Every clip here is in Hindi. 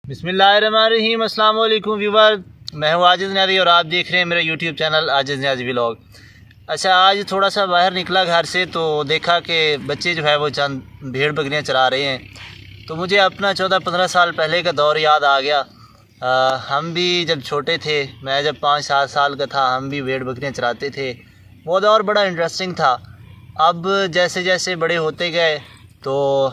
बिस्मिल्लाहिर्रहमानिर्रहीम। अस्सलाम वालेकुम व्यूवर, मैं हूँ आजिज़ न्याज़ी और आप देख रहे हैं मेरा YouTube channel Aajiz Niazi vlog. अच्छा, आज थोड़ा सा बाहर निकला घर से तो देखा कि बच्चे जो है वो चंद भेड़ बकरियाँ चरा रहे हैं। तो मुझे अपना 14-15 साल पहले का दौर याद आ गया। हम भी जब छोटे थे, मैं जब 5-7 साल का था, हम भी भेड़ बकरियाँ चराते थे। वो दौर बड़ा इंटरेस्टिंग था। अब जैसे जैसे बड़े होते गए तो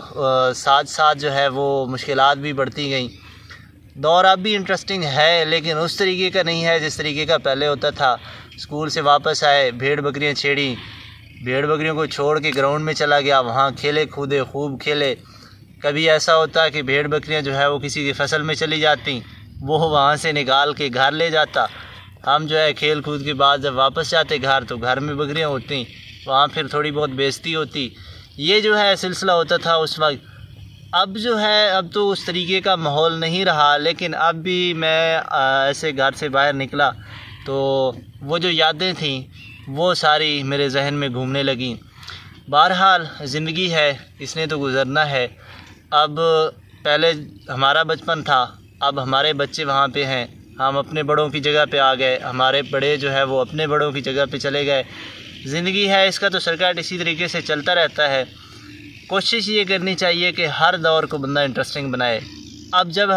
साथ साथ जो है वो मुश्किलात भी बढ़ती गई। दौर अब भी इंटरेस्टिंग है लेकिन उस तरीके का नहीं है जिस तरीके का पहले होता था। स्कूल से वापस आए, भेड़ बकरियाँ छेड़ी, भेड़ बकरियों को छोड़ के ग्राउंड में चला गया, वहाँ खेले कूदे, खूब खेले। कभी ऐसा होता कि भेड़ बकरियाँ जो है वो किसी की फसल में चली जाती, वो वहाँ से निकाल के घर ले जाता। हम जो है खेल कूद के बाद जब वापस जाते घर तो घर में बकरियाँ होती, वहाँ फिर थोड़ी बहुत बेइज्जती होती। ये जो है सिलसिला होता था उस वक्त। अब जो है अब तो उस तरीके का माहौल नहीं रहा, लेकिन अब भी मैं ऐसे घर से बाहर निकला तो वो जो यादें थीं वो सारी मेरे जहन में घूमने लगीं। बहरहाल ज़िंदगी है, इसने तो गुज़रना है। अब पहले हमारा बचपन था, अब हमारे बच्चे वहाँ पे हैं, हम अपने बड़ों की जगह पे आ गए, हमारे बड़े जो है वो अपने बड़ों की जगह पे चले गए। ज़िंदगी है, इसका तो सर्किट इसी तरीके से चलता रहता है। कोशिश ये करनी चाहिए कि हर दौर को बंदा इंटरेस्टिंग बनाए। अब जब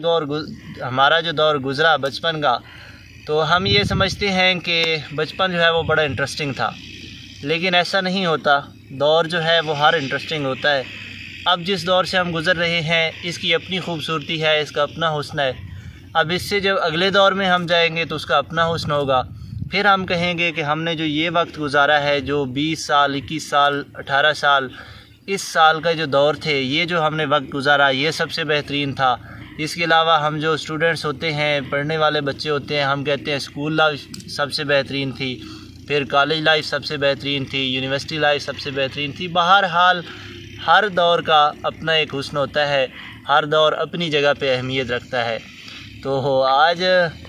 हमारा जो दौर गुज़रा बचपन का, तो हम ये समझते हैं कि बचपन जो है वो बड़ा इंटरेस्टिंग था, लेकिन ऐसा नहीं होता। दौर जो है वो हर इंटरेस्टिंग होता है। अब जिस दौर से हम गुज़र रहे हैं इसकी अपनी खूबसूरती है, इसका अपना हुस्न है। अब इससे जब अगले दौर में हम जाएंगे तो उसका अपना हुस्न होगा। फिर हम कहेंगे कि हमने जो ये वक्त गुज़ारा है, जो 20 साल, 21 साल, 18 साल, इस साल का जो दौर थे, ये जो हमने वक्त गुज़ारा ये सबसे बेहतरीन था। इसके अलावा हम जो स्टूडेंट्स होते हैं, पढ़ने वाले बच्चे होते हैं, हम कहते हैं स्कूल लाइफ सबसे बेहतरीन थी, फिर कॉलेज लाइफ सबसे बेहतरीन थी, यूनिवर्सिटी लाइफ सबसे बेहतरीन थी। बहरहाल हर दौर का अपना एक हुस्न होता है, हर दौर अपनी जगह पे अहमियत रखता है। तो आज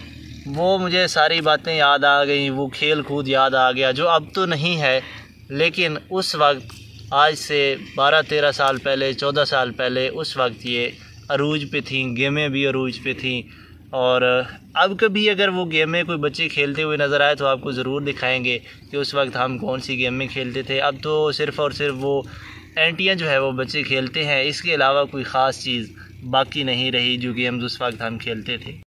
वो मुझे सारी बातें याद आ गई, वो खेल कूद याद आ गया जो अब तो नहीं है, लेकिन उस वक्त आज से 12-13 साल पहले, 14 साल पहले उस वक्त ये अरूज पे थी, गेमें भी अरूज पे थी। और अब कभी अगर वो गेमें कोई बच्चे खेलते हुए नज़र आए तो आपको ज़रूर दिखाएंगे कि उस वक्त हम कौन सी गेमें खेलते थे। अब तो सिर्फ़ और सिर्फ वो एंटियाँ जो है वो बच्चे खेलते हैं, इसके अलावा कोई ख़ास चीज़ बाकी नहीं रही जो गेम्स उस वक्त हम खेलते थे।